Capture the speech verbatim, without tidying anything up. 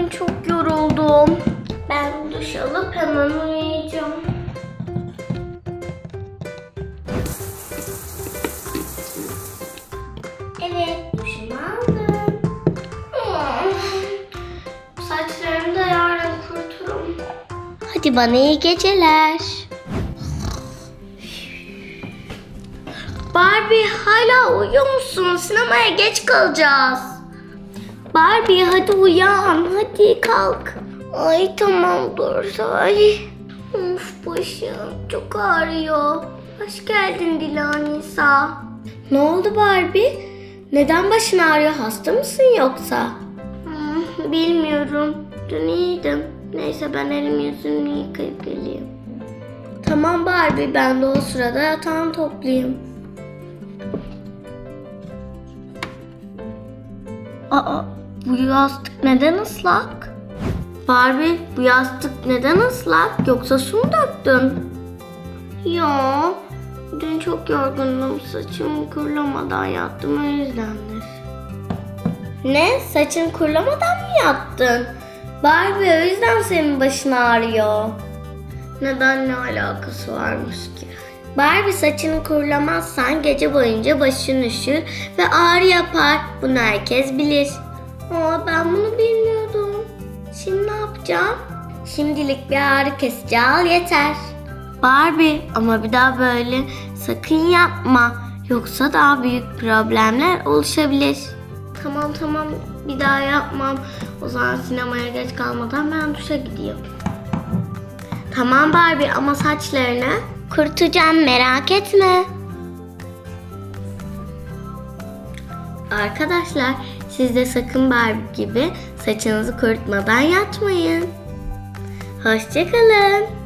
Bugün çok yoruldum. Ben duş alıp hemen uyuyacağım. Evet, duşumu aldım. Hmm. Saçlarımı da yarın kuruturum. Hadi bana iyi geceler. Barbie, hala uyuyor musun? Sinemaya geç kalacağız. Barbie, hadi uyan. Hadi kalk. Ay tamam dur. Ay. Of, başım çok ağrıyor. Hoş geldin Dila Nisa. Ne oldu Barbie? Neden başın ağrıyor? Hasta mısın yoksa? Hmm, bilmiyorum. Dün iyiydim. Neyse ben elimi yüzümü yıkayıp geleyim. Tamam Barbie, ben de o sırada yatağını toplayayım. Aa, bu yastık neden ıslak? Barbie, bu yastık neden ıslak? Yoksa su mu döktün? Ya, dün çok yorgundum. Saçımı kurulamadan yattım, o yüzdendir. Ne? Saçını kurulamadan mı yattın? Barbie, o yüzden senin başın ağrıyor. Neden, ne alakası varmış ki? Barbie, saçını kurulamazsan gece boyunca başın üşür ve ağrı yapar. Bunu herkes bilir. Aa, ben bunu bilmiyordum. Şimdi ne yapacağım? Şimdilik bir ağrı kesici al yeter. Barbie, ama bir daha böyle sakın yapma. Yoksa daha büyük problemler oluşabilir. Tamam tamam, bir daha yapmam. O zaman sinemaya geç kalmadan ben duşa gideyim. Tamam Barbie, ama saçlarını kurutacağım, merak etme. Arkadaşlar, siz de sakın Barbie gibi saçınızı kurutmadan yatmayın. Hoşça kalın.